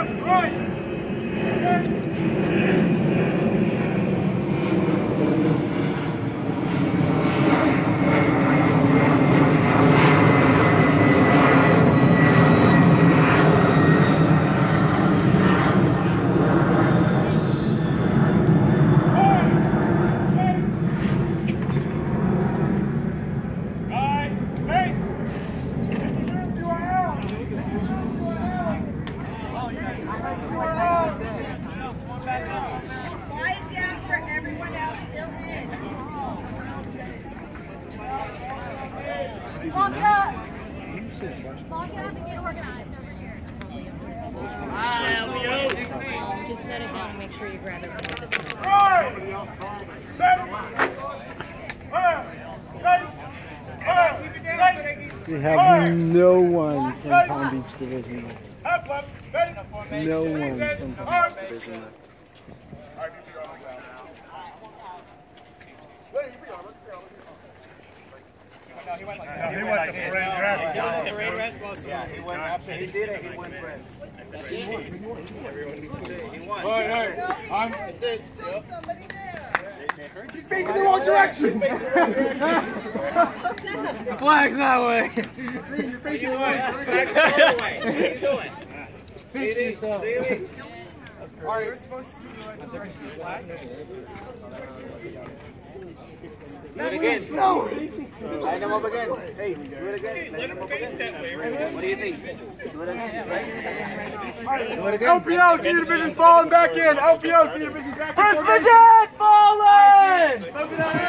Just set it down and make sure you grab it. We have no one from Palm Beach Division. No one from Palm Beach Division. No, he went like that. He went the parade rest. The parade rest was. Yeah, he went after he did it. He went rest. He won. That's it. Somebody there. He's facing the wrong direction. The flag's that way. What are you doing? Flag's the other way. What are you doing? Fix yourself. All right, we're supposed to see the flag. Do it again. No! Line them up again. Hey, do it again. Line them up again. What do you think? Do it again. Do it again. LPL, Key Division's falling back in. LPL, Key Division's back in. First Division, falling!